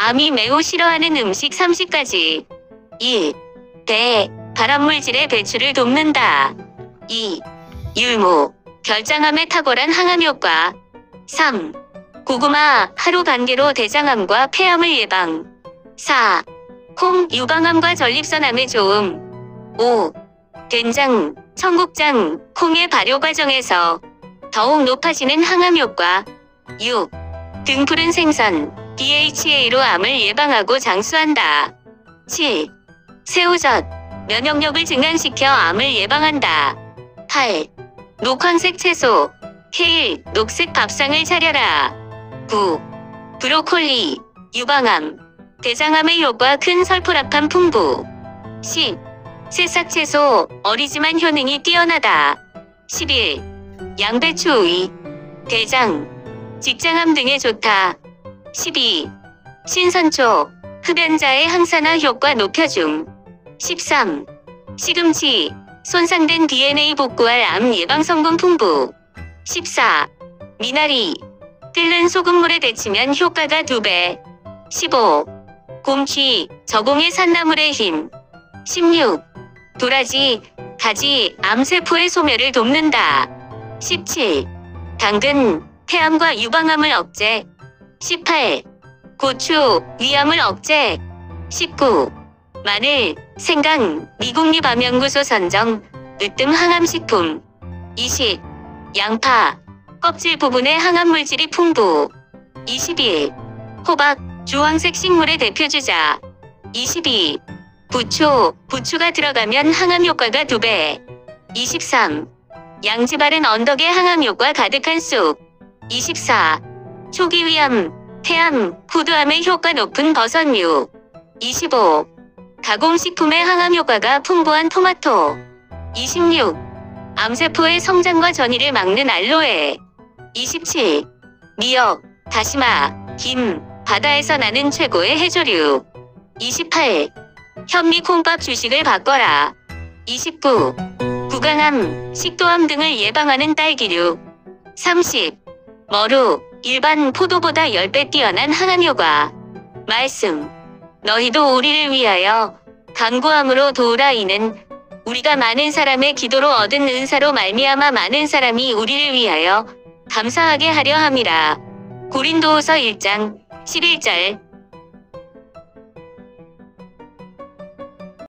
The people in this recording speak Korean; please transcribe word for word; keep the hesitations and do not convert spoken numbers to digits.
암이 매우 싫어하는 음식 삼십 가지. 일. 대. 발암물질의 배출을 돕는다. 이. 율무. 결장암에 탁월한 항암 효과. 삼. 고구마 하루 반개로 대장암과 폐암을 예방. 사. 콩 유방암과 전립선암에 좋음. 오. 된장, 청국장, 콩의 발효 과정에서 더욱 높아지는 항암 효과. 육. 등푸른 생선, 디에이치에이로 암을 예방하고 장수한다. 칠. 새우젓, 면역력을 증강시켜 암을 예방한다. 팔. 녹황색 채소, 케일, 녹색 밥상을 차려라. 구. 브로콜리, 유방암, 대장암의 효과 큰 설포락함 풍부. 십. 새싹채소, 어리지만 효능이 뛰어나다. 십일. 양배추 우이, 대장, 직장암 등에 좋다. 십이. 신선초, 흡연자의 항산화 효과 높여줌. 십삼. 시금치, 손상된 디엔에이 복구할 암 예방 성분 풍부. 십사. 미나리, 끓는 소금물에 데치면 효과가 두 배. 십오. 곰취, 저공의 산나물의 힘. 십육. 도라지, 가지, 암세포의 소멸을 돕는다. 십칠. 당근, 폐암과 유방암을 억제. 십팔. 고추, 위암을 억제. 십구. 마늘, 생강, 미국립암연구소 선정, 으뜸 항암식품. 이십. 양파, 껍질 부분에 항암물질이 풍부. 이십일. 호박, 주황색 식물의 대표주자. 이십이. 부추, 부추가 들어가면 항암 효과가 두 배. 이십삼. 양지 바른 언덕에 항암 효과 가득한 쑥. 이십사. 초기 위암, 폐암, 후두암의 효과 높은 버섯류. 이십오. 가공식품의 항암 효과가 풍부한 토마토. 이십육. 암세포의 성장과 전이를 막는 알로에. 이십칠. 미역, 다시마, 김, 바다에서 나는 최고의 해조류. 이십팔. 현미 콩밥 주식을 바꿔라. 이십구. 구강암, 식도암 등을 예방하는 딸기류. 삼십. 머루, 일반 포도보다 십 배 뛰어난 항암 효과. 말씀. 너희도 우리를 위하여 간구함으로 도우라. 이는 우리가 많은 사람의 기도로 얻은 은사로 말미암아 많은 사람이 우리를 위하여 감사하게 하려 함이라. 고린도후서 일 장 십일 절.